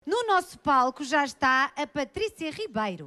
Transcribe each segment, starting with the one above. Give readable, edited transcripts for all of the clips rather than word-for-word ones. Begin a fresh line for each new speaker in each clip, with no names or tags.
No nosso palco já está a Patrícia Ribeiro.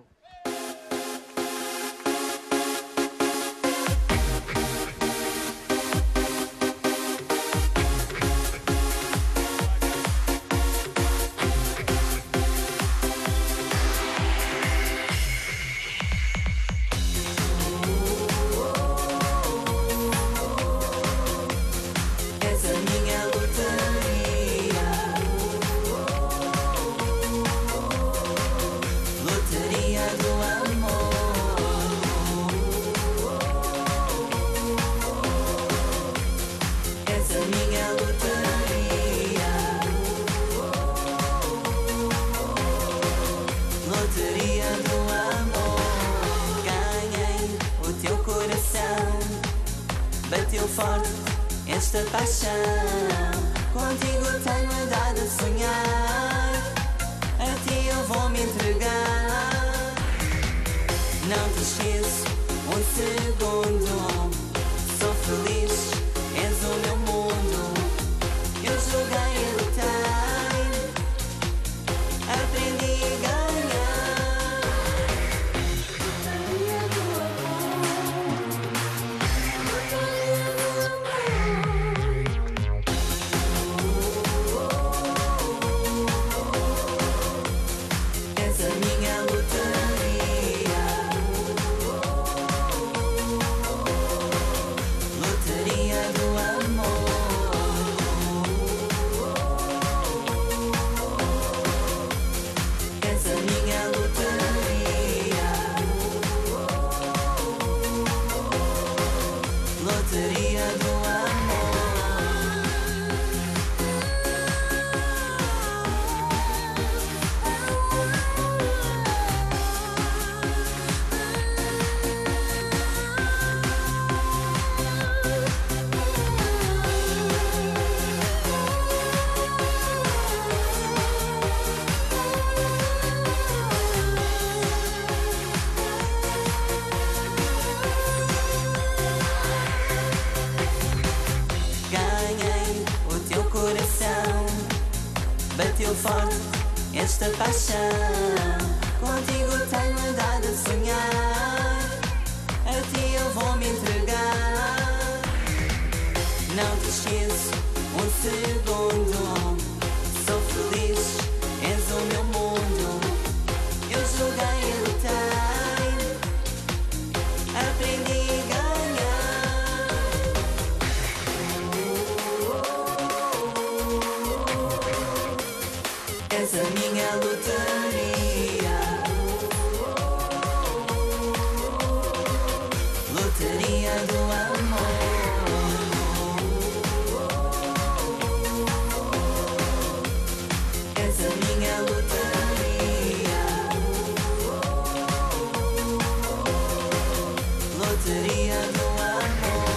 Bateu forte esta paixão. Contigo tenho andado a sonhar. A ti eu vou me entregar. Não te esqueço um segundo. Sou feliz, és o meu mundo. Eu joguei a lutar, aprendi a ganhar. Bateu forte esta paixão. Contigo tenho andado a sonhar. A ti eu vou me entregar. Não te esqueço um segundo. Sou feliz, és o meu mundo. Eu joguei a lutar, aprendi a ganhar. És a minha lotaria. Lotaria do amor. És a minha lotaria. Lotaria do amor.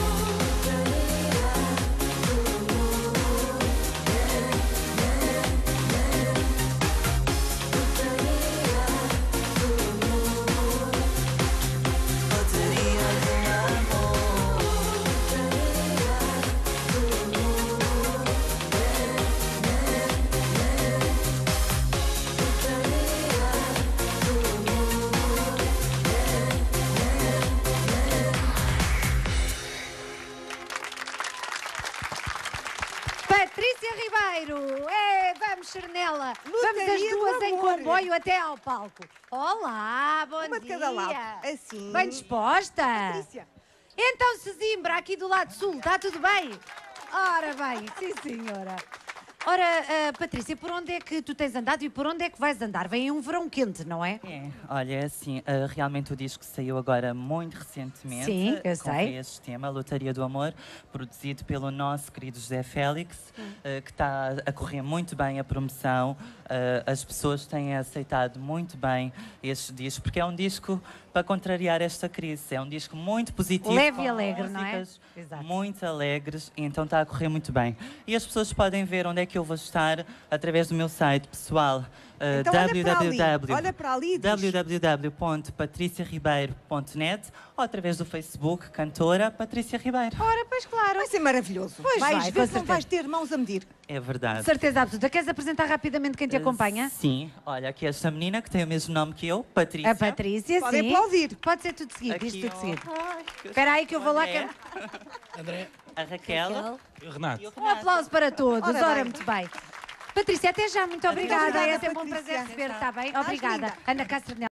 Patrícia Ribeiro! Vamos, Chernela! Vamos as
Lotaria do
duas em
amor.
comboio até ao palco. Olá, bom
Uma de
dia!
cada lado. Assim.
Bem disposta?
Patrícia.
Então, Sesimbra, aqui do lado sul, está tudo bem? Ora bem, sim senhora. Ora, Patrícia, por onde é que tu tens andado e por onde é que vais andar? Vem um verão quente, não é?
Olha, assim, realmente o disco saiu agora muito recentemente.
Sim, eu
com
sei.
este tema, Lotaria do Amor, produzido pelo nosso querido José Félix, que está a correr muito bem a promoção. As pessoas têm aceitado muito bem este disco, porque é um disco para contrariar esta crise. É um disco muito positivo.
Leve e
com
alegre, não é?
músicas
Exato.
muito alegres, e então está a correr muito bem. E as pessoas podem ver onde é que eu vou estar através do meu site pessoal,
Então olha para ali e diz.
www.patriciaribeiro.net ou através do Facebook, cantora Patrícia Ribeiro.
Ora, pois claro.
Vai ser maravilhoso.
Pois
vais
vai,
ver
com
se não
certeza.
vais ter mãos a medir.
É verdade.
Certeza absoluta. Queres apresentar rapidamente quem te acompanha?
Sim, olha, aqui esta menina que tem o mesmo nome que eu, Patrícia.
A Patrícia,
Podem
sim.
aplaudir.
Pode ser tudo seguido, diz
Aqui,
tudo
ó.
seguido.
Ai,
Espera aí que eu vou lá.
André,
André
a Raquel
e o Renato.
e o
Um
Renato.
aplauso para todos.
Ora
Ora,
bem.
muito bem. Patrícia, até já. Muito obrigada.
obrigada,
É sempre um
Patrícia.
prazer receber, está bem?
Estás
Obrigada.
linda.
Ana Castro